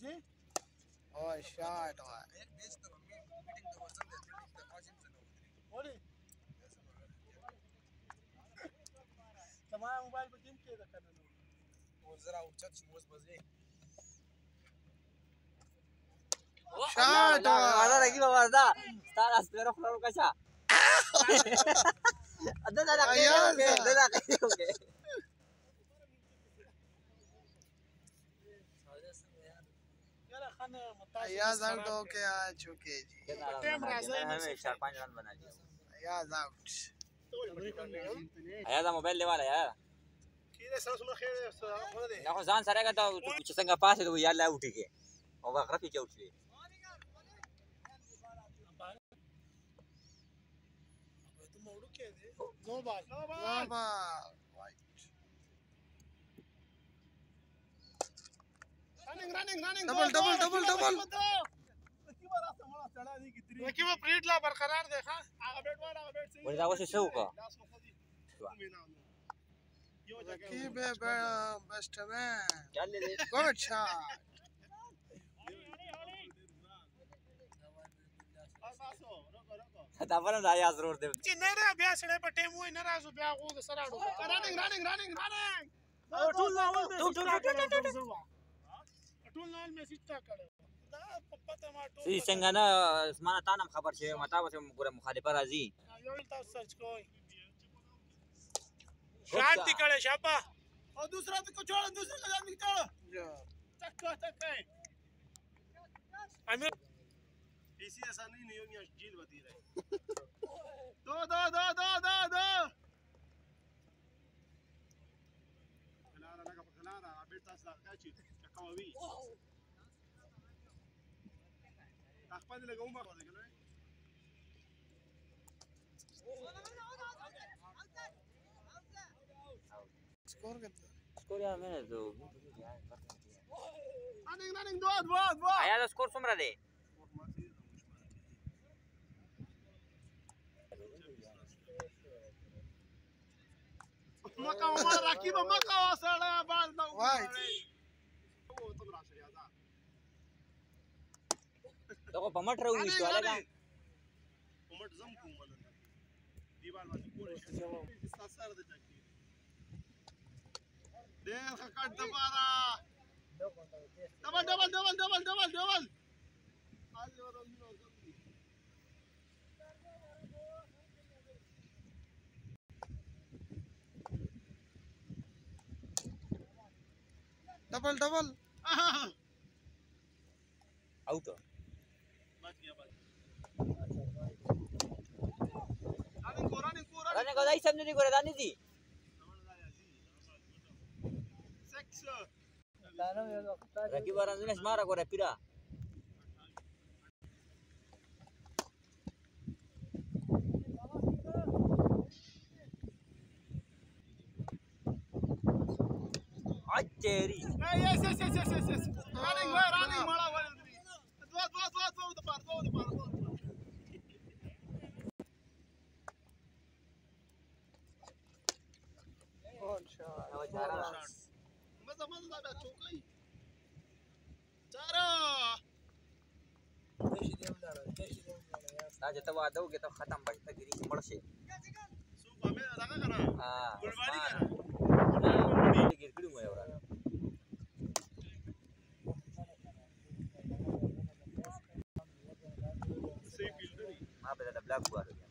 Oh, shot. تمام موبایل په ټیم کې ده کنه نو وزرا اوچت شموس بزي شاټ انا راګي بابا دا ستاره سپیرو خلرو کچا ادا دا اوکے یاره خانه متاز ایاز آؤٹ ہو کے آ چکے جی ټیم راځي हमें 4-5 रन बना दिया ایاز آؤٹ आया دا موبایل لیواله یار کیده سره سره خیر خو ده نه خو ځان سره غته چې څنګه پاسه دی یار لا وټی کې او غرفي کې وټلی ته موړو کې ده نو بال بابا رننګ ډبل کی بار اسه مړه چړا دي کی 3 کی پریټ لا برقرار ده ها هغه بیٹ سي ولدا وسه شو کو Keep it best man. چل دې Good shot. دا ونه دا یا ضرور دی چې نه را بیا سره په ټیم وای نه راځو بیا غو سره اړو رننګ ټول نال میسج تا کړو دا پته ما ټول سی څنګه نه اسمانه تانم خبر شه متا وسه ګوره مخالفه راځي یو تاسو سرچ کوئ شانتی کړه شابه او دوسرا ته کو छोड़ दूसरा का जान निकालो टक्का امیر ایسی آسانی نہیں ہوگی جیل بتی رہے دو خلارا بیٹا سا کاچی کاوی خپل لګوم ما خو دې Score कितना? स्कोर यार मैंने तो रनिंग दो आया तो स्कोर څومره دی مکا عمر رقیب مکا سره باز دا Why? او تم راشه یادا دغه په مټ راو نشو لګا پمټ زم کوم ولر دیوال باندې پوره شي سره د چکی ډېر خکټ دوباره ډبل आज ورل نو Double. आउट बच गया रनिंग रने को दाई समझ नहीं करे दानी जी रकी बार अंजनेश मारा को रे पिरा तेरी yes running mala dua depan Good shot. मजा दा चौकाई चारो आज तो वादो के तो खत्म बजता गिरी की मड़से सु हमें लगा करा हां गुलवाड़ी करा गिर गिर में और सही फील्ड हां पे द ब्लैक हुआ